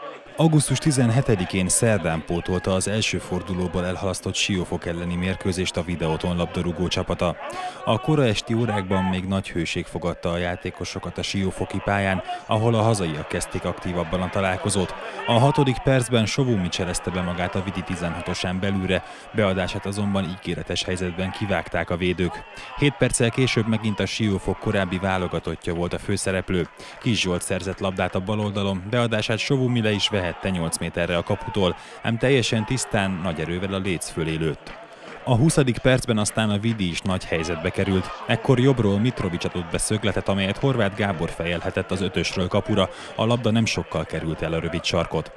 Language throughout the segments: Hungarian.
Augusztus 17-én szerdán pótolta az első fordulóból elhalasztott Siófok elleni mérkőzést a Videoton labdarúgó csapata. A kora esti órákban még nagy hőség fogadta a játékosokat a siófoki pályán, ahol a hazaiak kezdték aktívabban a találkozót. A 6. percben Sovumi cselezte be magát a Vidi 16-osán belülre, beadását azonban ígéretes helyzetben kivágták a védők. 7 perccel később megint a Siófok korábbi válogatottja volt a főszereplő. Kis Zsolt szerzett labdát a bal oldalon, beadását Sovumi le is vehette 8 méterre a kaputól, ám teljesen tisztán, nagy erővel a léc fölé lőtt. A 20. percben aztán a Vidi is nagy helyzetbe került. Ekkor jobbról Mitrovic adott be szögletet, amelyet Horváth Gábor fejelhetett az 5-ösről kapura, a labda nem sokkal került el a rövid sarkot.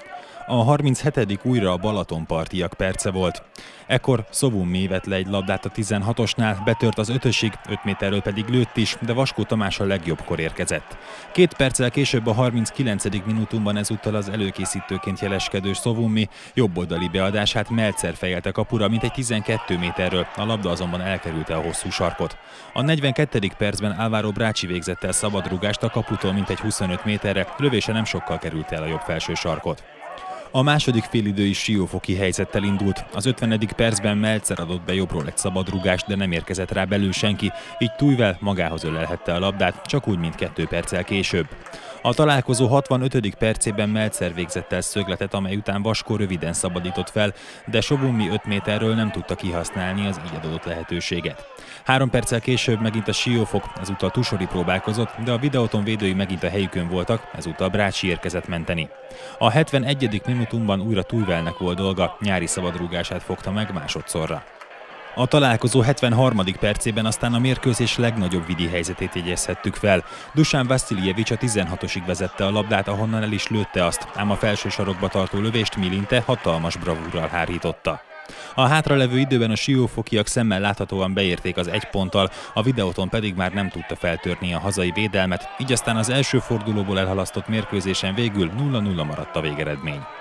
A 37. újra a Balatonpartiak perce volt. Ekkor Sovumi vett le egy labdát a 16-osnál, betört az 5-ösig, 5 méterről pedig lőtt is, de Vaskó Tamás a legjobbkor érkezett. 2 perccel később a 39. minutumban ezúttal az előkészítőként jeleskedő Sovumi jobboldali beadását Melzer fejelte kapura, mintegy 12 méterről, a labda azonban elkerülte a hosszú sarkot. A 42. percben Álvaro Brácsi végzett el szabadrúgást a kaputól mintegy 25 méterre, lövése nem sokkal került el a jobb felső sarkot. A második félidő is siófoki helyzettel indult. Az 50. percben Melzer adott be jobbról egy szabadrúgást, de nem érkezett rá belül senki, így Tujvel magához ölelhette a labdát, csak úgy, mint 2 perccel később. A találkozó 65. percében Melzer végzett el szögletet, amely után Vaskó röviden szabadított fel, de Sovumi 5 méterről nem tudta kihasználni az így adott lehetőséget. 3 perccel később megint a Siófok, ezúttal Tusori próbálkozott, de a Videoton védői megint a helyükön voltak, ezúttal Brácsi érkezett menteni. A 71. minutumban újra Tujvelnek volt dolga, nyári szabadrúgását fogta meg másodszorra. A találkozó 73. percében aztán a mérkőzés legnagyobb vidi helyzetét jegyezhettük fel. Dusan Vasiljevics a 16-osig vezette a labdát, ahonnan el is lőtte azt, ám a felső sarokba tartó lövést Milinte hatalmas bravúrral hárította. A hátralevő időben a siófokiak szemmel láthatóan beérték az 1 ponttal, a Videoton pedig már nem tudta feltörni a hazai védelmet, így aztán az első fordulóból elhalasztott mérkőzésen végül 0-0 maradt a végeredmény.